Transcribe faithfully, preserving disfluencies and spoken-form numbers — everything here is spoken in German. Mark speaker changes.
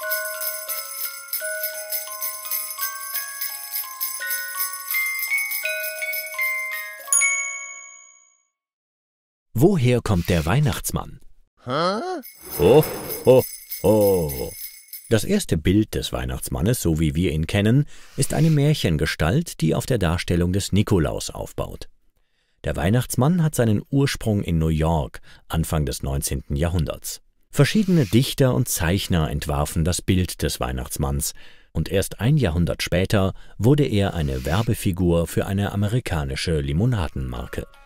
Speaker 1: Woher kommt der Weihnachtsmann?
Speaker 2: Hä?
Speaker 1: Ho, ho, ho. Das erste Bild des Weihnachtsmannes, so wie wir ihn kennen, ist eine Märchengestalt, die auf der Darstellung des Nikolaus aufbaut. Der Weihnachtsmann hat seinen Ursprung in New York, Anfang des neunzehnten Jahrhunderts. Verschiedene Dichter und Zeichner entwarfen das Bild des Weihnachtsmanns, und erst ein Jahrhundert später wurde er eine Werbefigur für eine amerikanische Limonadenmarke.